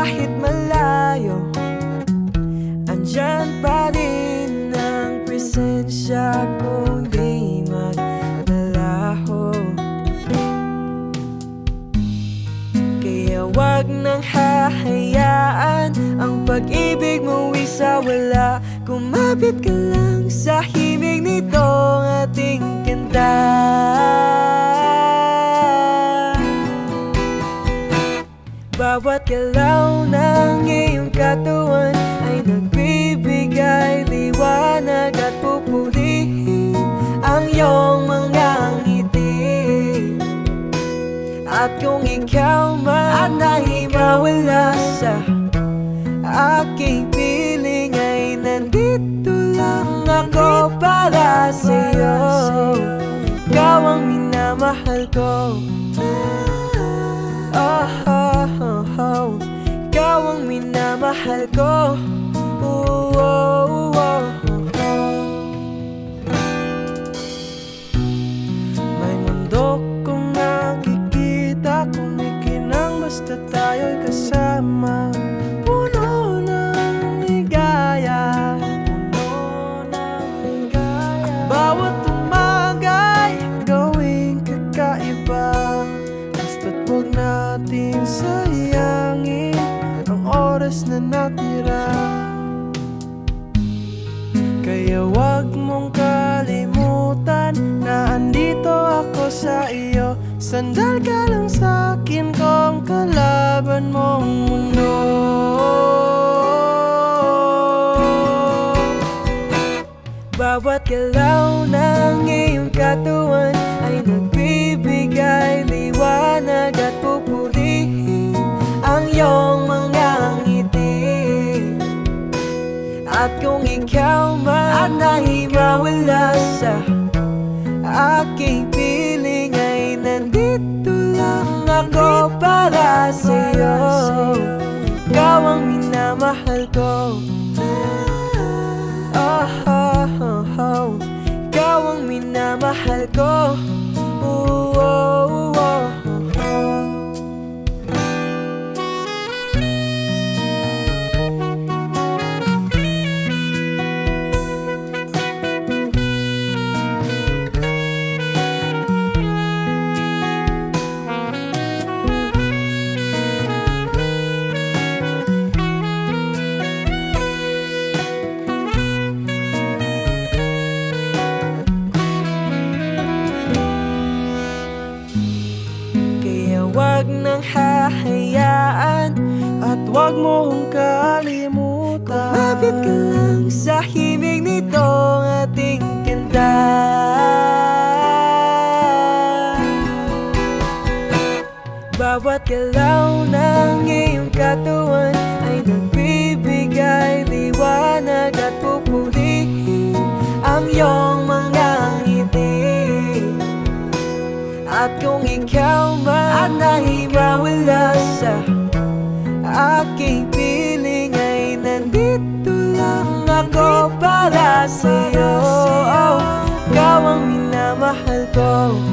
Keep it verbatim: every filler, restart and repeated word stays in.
kahit malayo, andyan pa rin ang presensya kung di magdalaho. Kaya wag nang hahayaan ang pag-ibig mo isawala. Kumapit ka lang sa himig nitong ating kanta. Bawat galaw ng iyong katawan ay nagbibigay liwanag at pupurihin ang iyong mga ngiti. At kung ikaw man ay mawala sa aking piling, ay nandito lang ako para sa'yo. Ikaw ang minamahal ko. Oh, oh, oh, oh. Ikaw ang minamahal ko. Oh, oh, oh, oh. May mundo kong nakikita, kumikinang basta tayo'y kasama. Puno ng ligaya, puno ng ligaya. Ang bawat umaga'y gawing kakaiba. Basta't huwag natin sayangin ang oras na natira. Kaya wag mong kalimutan na andito ako sa iyo. Sandal ka lang sa'kin kung kalaban mong mundo. Bawat galaw ng iyong katawan ay nagbibigay liwanag at pupurihin ang iyong mga ngiti. At kung ikaw man ay mawala sa aking piling, ay nandito lang ako para sa'yo. Ikaw ang minamahal ko. Oh, oh, oh, oh. Ikaw ang minamahal ko. Oh, oh, oh, oh. Wag nang hahayaan at wag mong kalimutan. Kumapit ka lang sa himig nitong ating kanta. Bawat galaw ng iyong katawan ay nagbibigay liwanag at pupurihin ang iyong mga ngiti. At kung ikaw man ay mawala sa aking piling, ay nandito lang ako para sa'yo. Ikaw ang minamahal ko.